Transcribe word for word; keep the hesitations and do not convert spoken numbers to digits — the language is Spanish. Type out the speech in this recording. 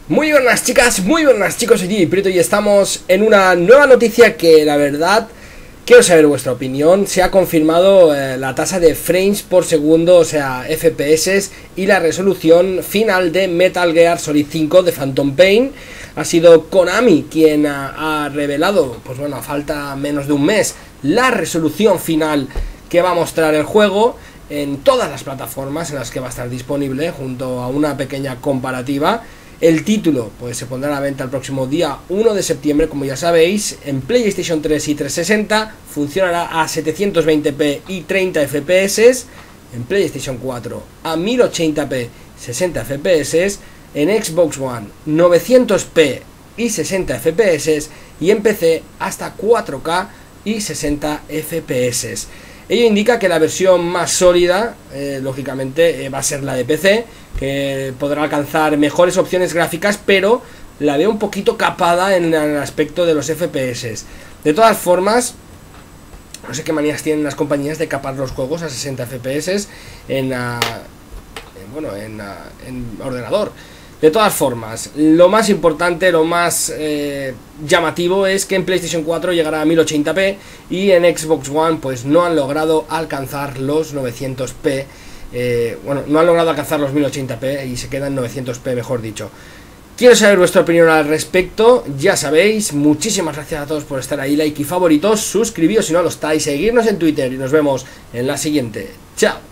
Muy buenas chicas, muy buenas chicos, soy Gigi Prieto y estamos en una nueva noticia que la verdad quiero saber vuestra opinión. Se ha confirmado eh, la tasa de frames por segundo, o sea F P S, y la resolución final de Metal Gear Solid cinco de Phantom Pain. Ha sido Konami quien ha, ha revelado, pues bueno, a falta menos de un mes, la resolución final que va a mostrar el juego en todas las plataformas en las que va a estar disponible, junto a una pequeña comparativa. El título pues se pondrá a la venta el próximo día uno de septiembre, como ya sabéis. En PlayStation tres y trescientos sesenta funcionará a setecientos veinte p y treinta F P S, en PlayStation cuatro a mil ochenta p sesenta F P S, en Xbox One novecientos p y sesenta F P S y en P C hasta cuatro K y sesenta F P S. Ello indica que la versión más sólida, eh, lógicamente, eh, va a ser la de P C, que podrá alcanzar mejores opciones gráficas, pero la veo un poquito capada en el aspecto de los F P S. De todas formas, no sé qué manías tienen las compañías de capar los juegos a sesenta F P S en, uh, en, bueno, en, uh, en ordenador. De todas formas, lo más importante, lo más eh, llamativo es que en PlayStation cuatro llegará a mil ochenta p y en Xbox One pues no han logrado alcanzar los novecientos p. Eh, bueno, no han logrado alcanzar los mil ochenta p y se quedan novecientos p, mejor dicho. Quiero saber vuestra opinión al respecto. Ya sabéis, muchísimas gracias a todos por estar ahí, like y favoritos, suscribíos si no lo estáis, seguirnos en Twitter y nos vemos en la siguiente. Chao.